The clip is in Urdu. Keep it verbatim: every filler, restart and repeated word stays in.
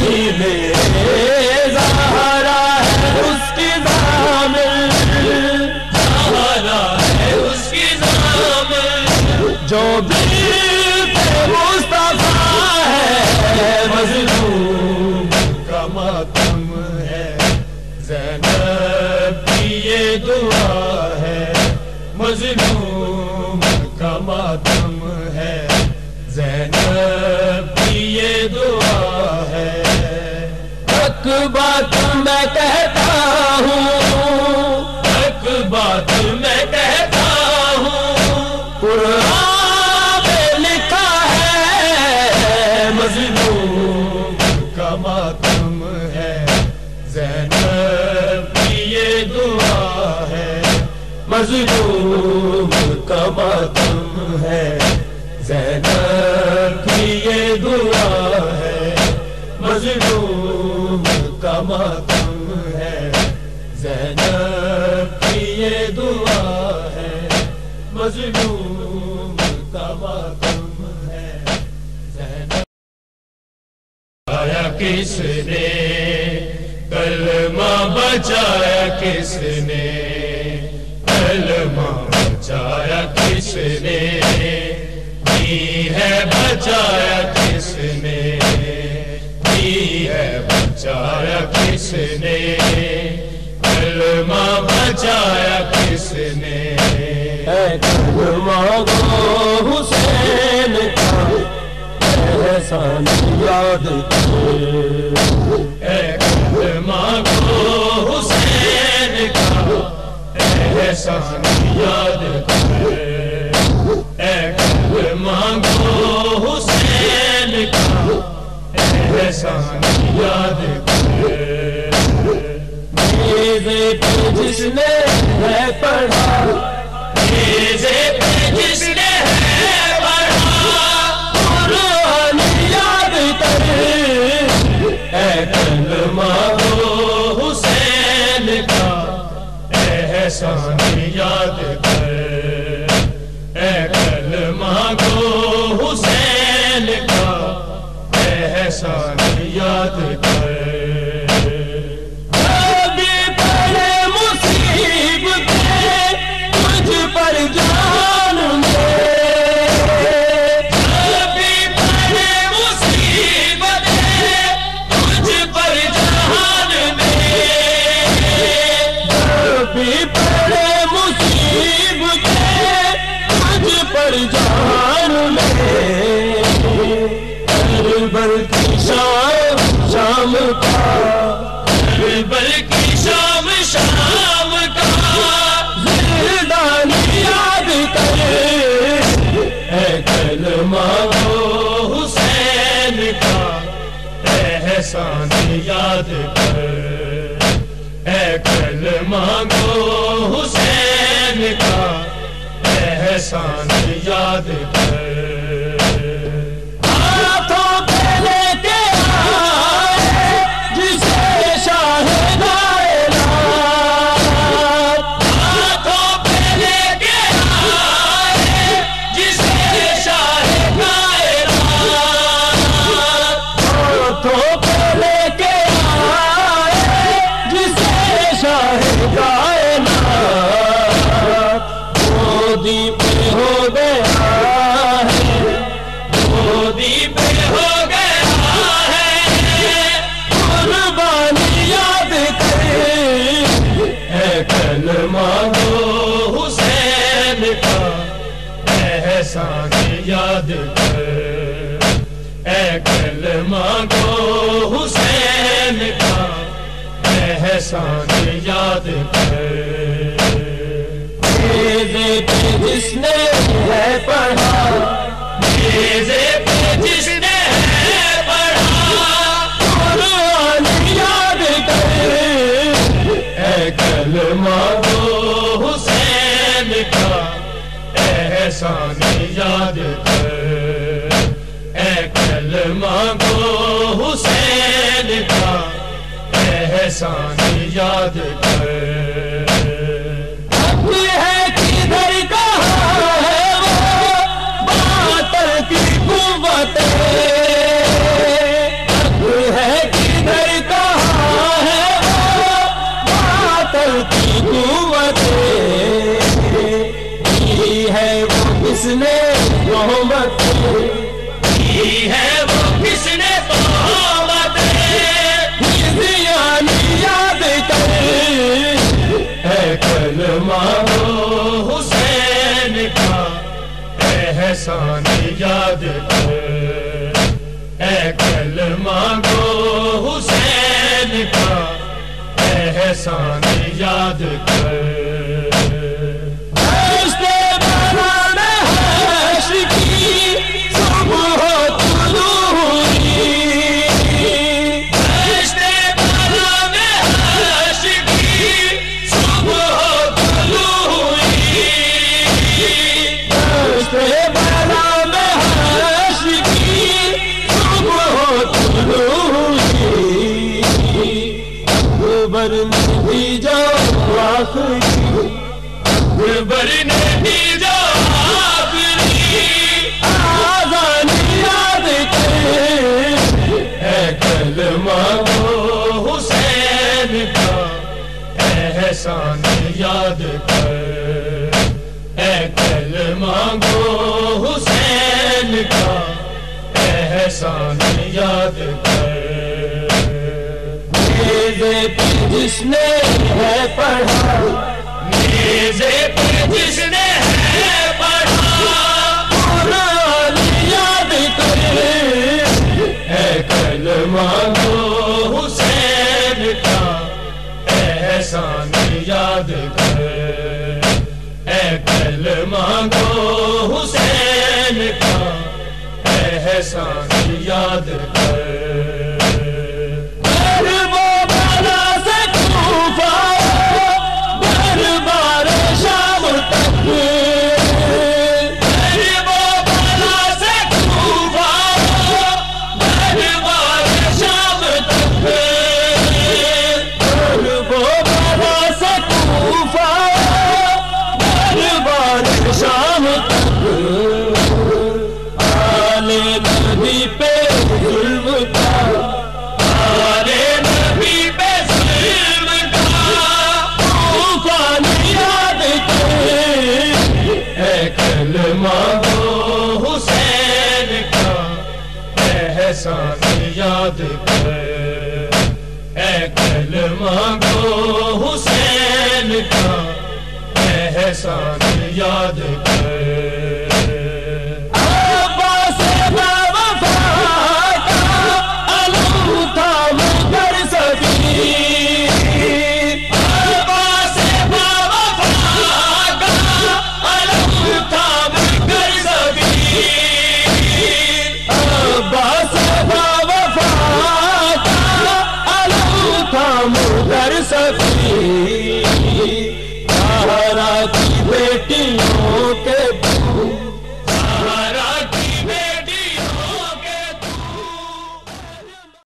میں زہرا ہے اس کی ضامن، زہرا ہے اس کی ضامن، جو دل پہ مصطفیٰ ہے مظلوم کا ماتم ہے، زینب کی یہ دعا ہے، مظلوم کا ماتم ہے، زینب کی یہ دعا ہے۔ حق بات میں کہتا ہوں، حق بات میں کہتا ہوں، قرآن میں لکھا ہے مظلوم کا ماتم ہے، زینب کی یہ دعا ہے، مظلوم کا ماتم ہے، زینب کی یہ دعا ہے، مظلوم کا ماتم ہے، زینب کی یہ دعا ہے، مظلوم کا ماتم ہے، زینب۔ بچایا کس نے کلمہ بچایا کس نے، کلمہ بچایا کس نے، دی ہے بچایا کس نے، دی ہے بچایا کس نے، کلمہ بچایا کس نے، اے کلمہ گو حسین کا احسان یاد کرے، اے کلمہ گو حسین کا احسان یاد کرے، اے کلمہ گو حسین کا احسان یاد کرے۔ میزے پہ جس نے ہے پڑھا، میزے پہ جس نے ہے پڑھا، قرآن یاد کرے، اے کلمہ گو حسین کا احسان یاد کرے، اے کلمہ گو حسین کا احسان یاد کرے۔ ابھی پڑے مصیبت تجھ پر جان میں، ابھی پڑے مصیبت تجھ پر جان میں، ابھی پڑے مصیبت تجھ پر جان میں، کربل کی شام شام کا، کربل کی شام شام کا، زندان یاد کرے، اے کلمہ گو حسین کا احسان یاد کرے، اے کلمہ گو حسین کا احسان یاد کرے۔ گودی پہ ہو گیا ہے، گودی پہ ہو گیا ہے، قربانی یاد کرے، اے کلمہ گو حسین کا احسان یاد کرے، اے کلمہ گو حسین کا احسان یاد کرے۔ میزے پہ جس نے ہے پڑھا، میزے پہ جس نے ہے پڑھا، قرآن یاد کرے، اے کلمہ گو حسین کا احسان یاد کرے، اے کلمہ گو حسین کا احسان یاد کرے۔ ہے کہ مانگو حسین کا احسان یاد کر برنے دی جو آخری آذان یاد کر اے کلمہ گو حسین کا احسان یاد کر اے کلمہ گو حسین کا احسان یاد کر میرے پہ جس نے ہے پڑھا میزے پہ جس نے ہے پڑھا قرآن یاد کر اے کلمہ گو حسین کا احسان یاد کر اے کلمہ گو حسین کا احسان یاد کر احسان یاد کر اے کلمہ گو حسین کا احسان یاد کر عباس با وفا کا علم تھام کر سبھی عباس با وفا کا علم تھام کر سبھی عباس در سفی زہرا کی بیٹی